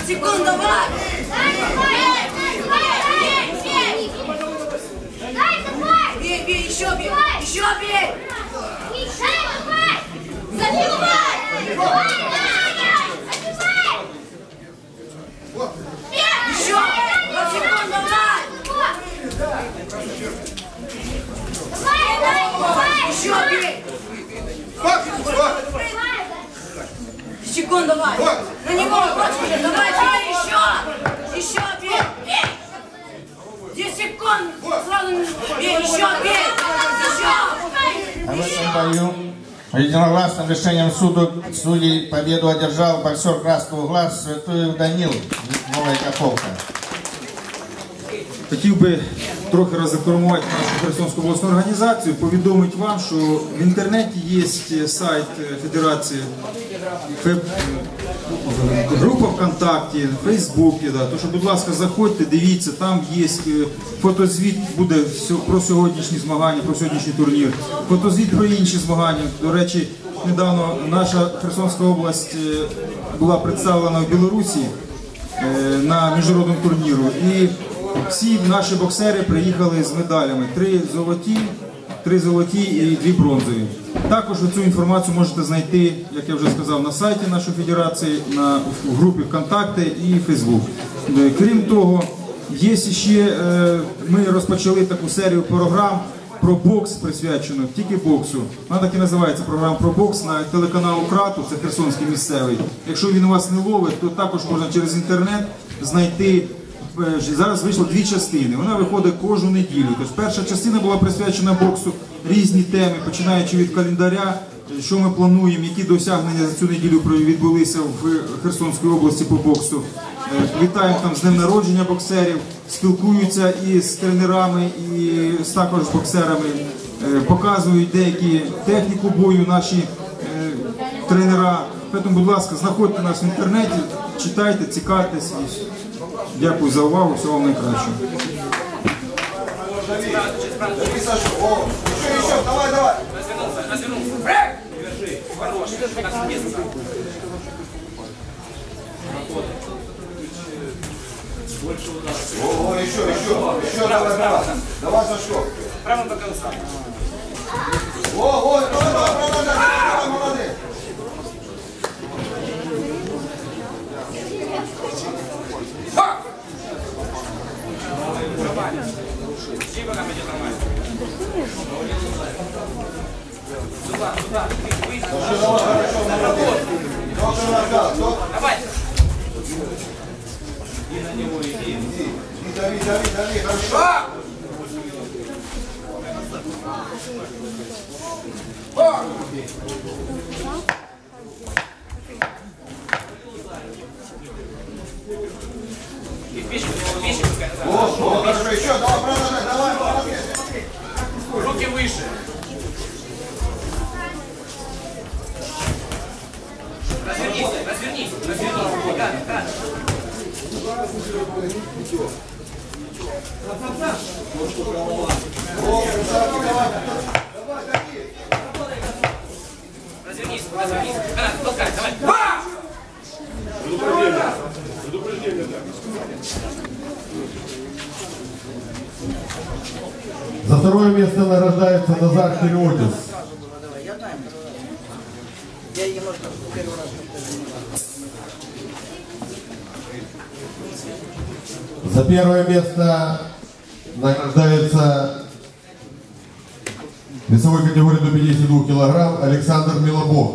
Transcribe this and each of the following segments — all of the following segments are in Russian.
20 секунд, давай! Бей, бей, еще бей! Еще бей! Забивай! Еще! 20 секунд, давай! Еще бей! 10 секунд, давай! На него, против, давай, бей, еще! Еще бей! 10 секунд! Сразу бей, еще бей! Еще! А в этом бою единогласным решением судей победу одержал боксер красного угла Святоєв Данил, Новая Каховка. Хотів би трохи розрекламувати нашу Херсонську обласну організацію, повідомити вам, що в інтернеті є сайт Федерації, група ВКонтакті, Фейсбуці, то, будь ласка, заходьте, дивіться, там є фотозвіт, буде про сьогоднішні змагання, про сьогоднішній турнір, фотозвіт про інші змагання. До речі, недавно наша Херсонська область була представлена в Білорусі на міжнародному турніру. І всі наші боксери приїхали з медалями. 3 золоті і 2 бронзові. Також цю інформацію можете знайти, як я вже сказав, на сайті нашої федерації, в групі ВКонтакте і Фейсбук. Крім того, є ще, ми розпочали таку серію програм про бокс, присвячену тільки боксу. Вона так і називається програма про бокс на телеканалу Крату, це Херсонський місцевий. Якщо він у вас не ловить, то також можна через інтернет знайти. Зараз вийшло 2 частини, вона виходить кожну неділю. Тобто перша частина була присвячена боксу, різні теми, починаючи від календаря, що ми плануємо, які досягнення за цю неділю відбулися в Херсонській області по боксу. Вітаємо там з днем народження боксерів, спілкуються і з тренерами, і також з боксерами, показують деякі техніку бою наші тренера. Тому, будь ласка, знаходьте нас в інтернеті, читайте, цікавтесь. Дякую за увагу, всього вам найкращого. Давай, давай! О, еще, давай, давай, Сашко. Прямо до конца. О, давай, молодец. Сюда, выйди. Давай. И на него иди. Дави, хорошо. И пищу пускай. О, хорошо, еще, давай, молодец. Руки выше. Развернись. Как? Развернись. Толкай, давай. Предупреждение, да. За второе место награждается Назар Кириотис. За первое место награждается в весовой категории до 52 килограмм Александр Милобок.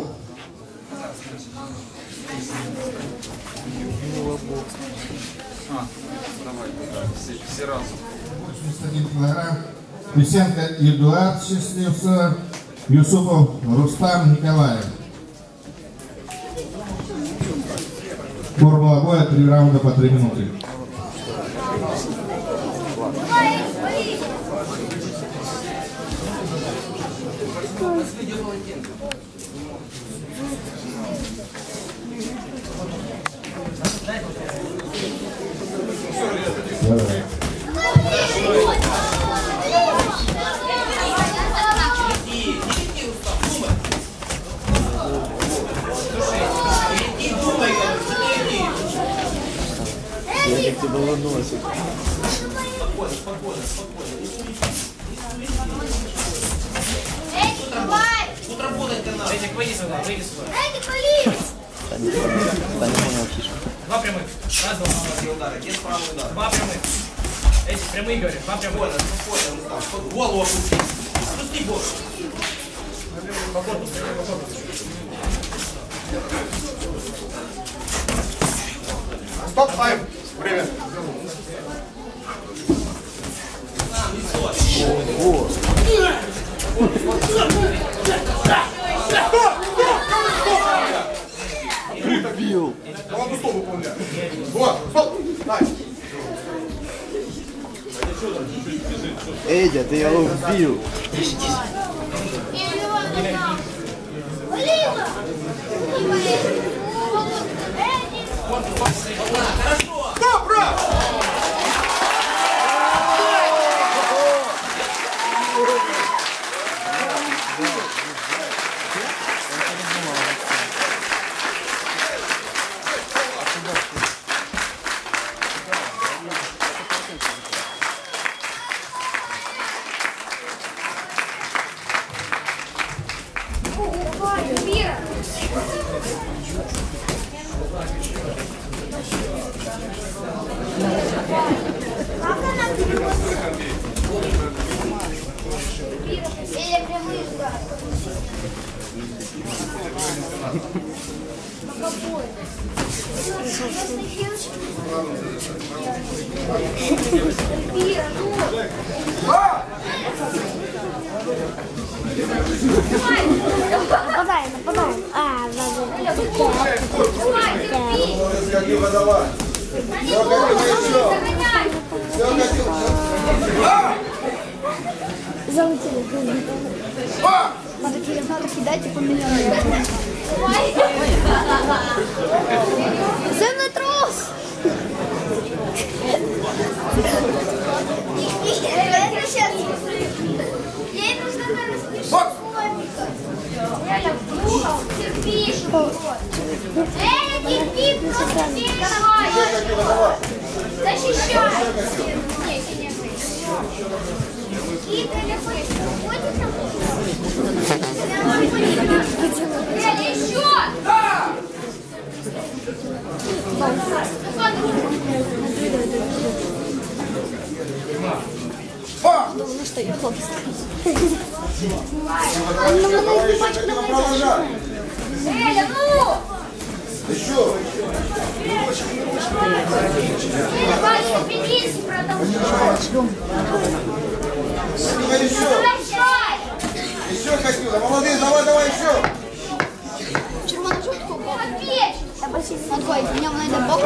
Все разом. 81 килограмм. Песенко Эдуард Счастливцев, Юсупов Рустам Николаев. Формула боя 3 раунда по 3 минуты. Давай. Эдик, давай! Тут работает канал. Этик, выйди сюда, выйди сюда. Эдик, вали! Два прямых. Раз, два. Удары, есть правый удар. Два прямых. Эти прямые, говорят, два прямых. Голову опусти. Опусти голову. По корпусу, по корпусу. Стоп, тайм. Время. Команду стоп выполняй. Вот, стоп. Дай. Эдя, ты его убил. Вали его! Стоп, брат! Мира! Как она переводит? Или прямые удары? Какой? Красный девочка? Мира, Нападаем. Катюха, давай. Все, Катюха, еще. Все, Катюха. Залетели. Надо кидать и поменять. Земный трос! Ей нужно распишить комика. Эля, слушал, терпи, что Эля, терпи, просто переживай. Защищай. Нет, не и телефон уходит на Эля, еще! Да! Ну что, я хлопец. Эля, ну! Еще. Эля, Ваня, приберись, продолжай. Еще. Возвращай! Еще, Катюха. Молодец, давай, еще. Ответь! Такой, в нем надо бок.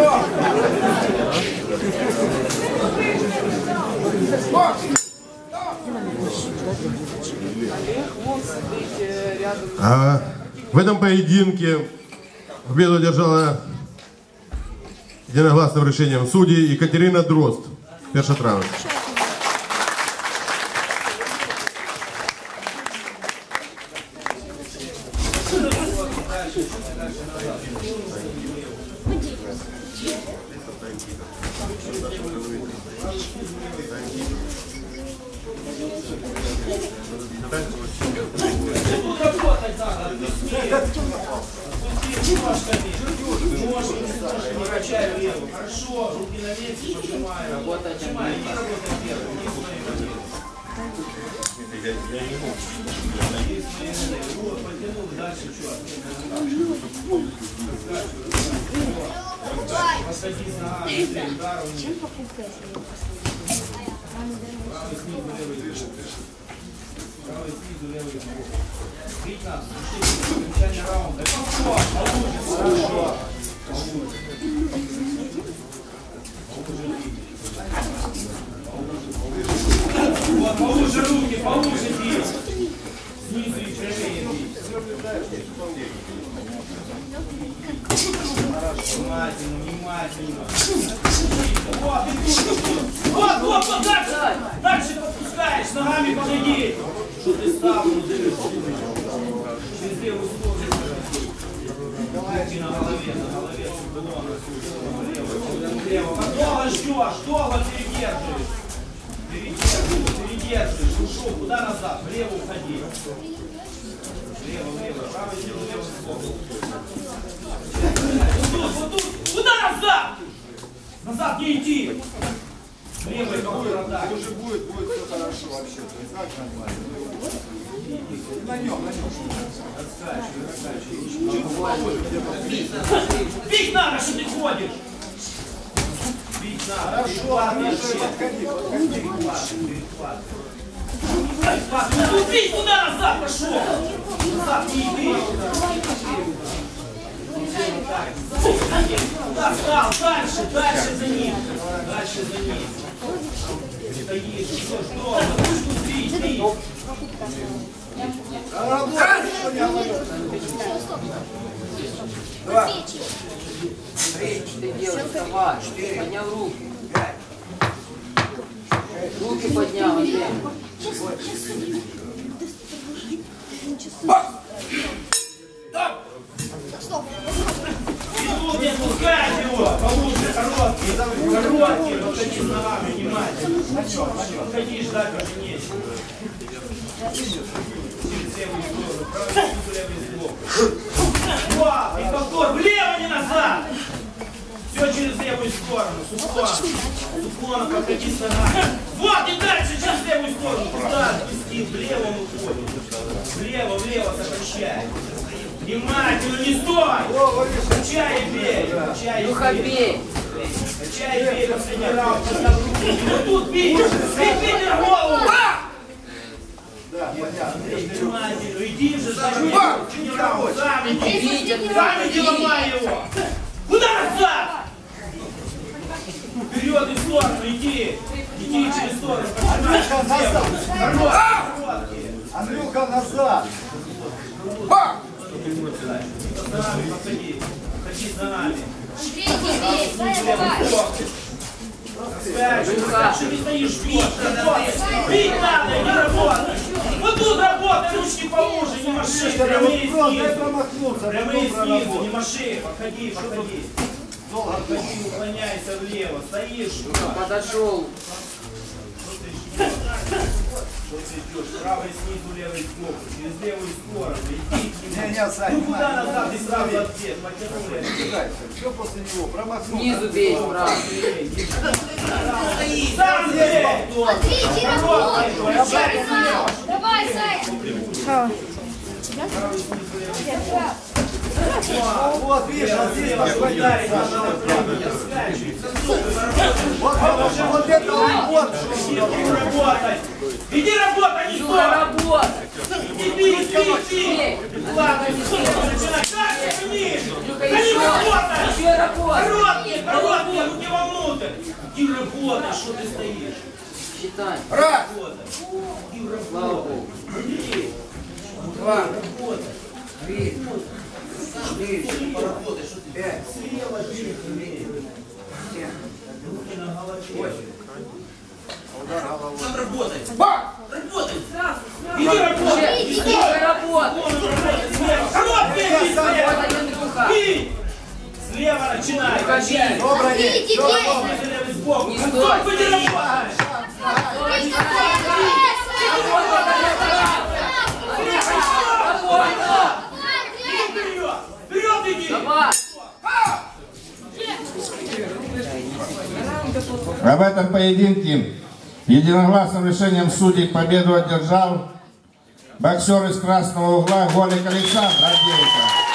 В этом поединке победу одержала единогласным решением судей Екатерина Дрозд. Перший раунд. Хорошо, руки на месте, пожимаем. Работай, потянул, дальше что? Посади с ногами, ударом. Чем попукать? Правый снизу, левый вверх. Правый снизу, левый вверх. Бить нас, окончание раунда. Хорошо. Вот, повыше руки, повыше бить. Снизу и правее бить. Внимательно. Вот, и тут. Вот, дальше. Дальше подпускаешь, ногами подойди. Что ты стал, ну дыришь. Через левую сторону. Руки на голове, лево. Долго ждешь, долго передерживаешь. Передерживаешь. Ушел, куда назад? Влево уходи. Влево. Правый силу, левый сбоку. Вот тут. Куда назад? Назад не идти. Левый контратак. Уже будет все хорошо вообще. Как нормально? На нем. Бить надо, что ты ходишь. Бить надо. Хорошо. Бить куда назад пошел. Назад не иди. Да, встал, дальше за ним. Стоишь, ждешь, долго. Бить. Два. 3, 4 делай, вставай. 4, поднял руки. 5. Руки поднял, Андрей. Не отпускай его, получше, короткий, подходи с ногами, внимательно. Подходи, ждать уже нечего. Через левую сторону, правую левую сторону. И повтор, влево, не назад. Все через левую сторону, с уклоном подходи с ногами. Вот и дальше через левую сторону, туда, вести, влево он уходит. Влево, сокращай. Внимательно, не стой! Качай и бей! Качай и бей, последний раунд, поставь руки. Вот тут бей! Бей на голову! Андрей, внимательно, иди же, зажми! Сам иди, ломай его! Куда назад? Вперед и в сторону, иди! Иди через сторону, короткие! Андрюха, назад! Подходи за нами. Что не стоишь, бить надо, не работай. Вот тут работай, ручки поуже, не маши, прямые снизу, не маши, подходи. Подходи, уклоняйся влево, стоишь. Подошел. Что ты идешь? Правый снизу, левый сбоку, через левую сторону. Иди. Ну куда назад и сразу ответ? Потянули. Все после него, промахнулся. Снизу бей, брат. Сам бей! Смотрите, работай. Давай, Зая. Вот, видишь, вот здесь пошли. Вот это вот. Иди работай, не стой! Работай. Иди! Ладно, начинай. Дальше, вниз! Они работают! Короткие, руки вовнутрь! Иди работай, что ты стоишь? Считай. Раз. Иди Слава работай! Богу. Два. Работай! 3. 4. Поработай, что ты? 5. Слева, 7. Руки на голове. Удар головой. Сам работай! Работай! Иди работай! Иди работай. Короткие, Вот один рука. бей! Слева начинай! Качай! Добрый день. Видите, Левый сбоку! Не стой. Кто не работаешь? Вперед иди! Давай. А в этом поединке единогласным решением судей победу одержал боксер из красного угла Голик Александр Авдеенко.